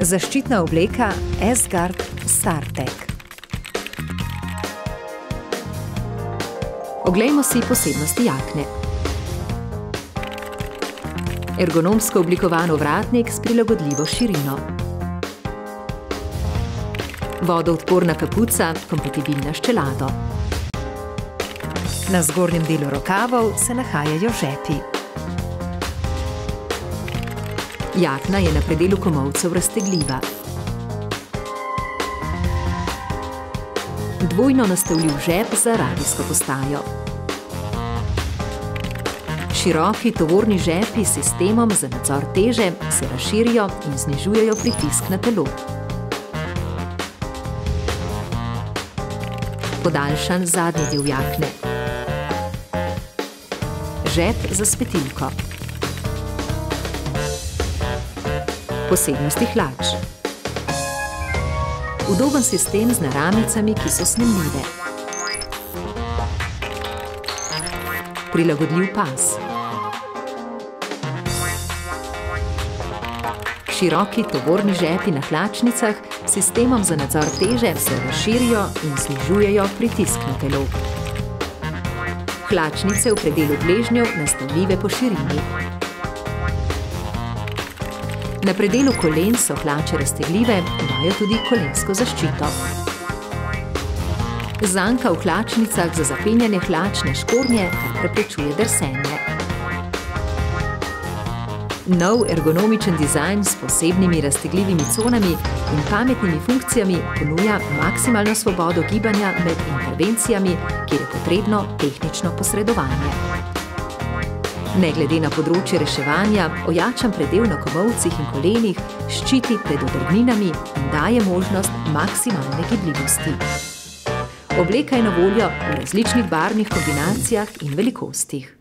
Zaščitna obleka S-Gard StarTech. Oglejmo si posebnosti jakne. Ergonomsko oblikovan ovratnik s prilagodljivo širino. Vodoodporna kapuca, kompatibilna s čelado. Na zgornjem delu rokavov se nahajajo žepi. Jakna je na predelu komolcev raztegljiva. Dvojno nastavljiv žep za radijsko postajo. Široki tovorni žepi s sistemom za nadzor teže se razširijo in znižujejo pritisk na telo. Podaljšan zadnji del jakne. Žep za svetilko. Posebnosti hlač. Udoben sistem z naramnicami, ki so snemljive. Prilagodljiv pas. Široki tovorni žepi na hlačnicah s sistemom za nadzor teže se razširijo in znižujejo pritisk na telo. Hlačnice v predelu gležnjev nastavljive po širini. Na predelu kolen so hlače raztegljive, imajo tudi kolensko zaščito. Zanka v hlačnicah za zapenjanje hlač na škornje preprečuje drsenje. Nov ergonomičen dizajn s posebnimi raztegljivimi conami in pametnimi funkcijami ponuja maksimalno svobodo gibanja med intervencijami, kjer je potrebno tehnično posredovanje. Ne glede na področje reševanja, ojačan predel na komolcih in kolenih ščiti pred odrgninami in daje možnost maksimalne gibljivosti. Obleka je na voljo v različnih barvnih kombinacijah in velikostih.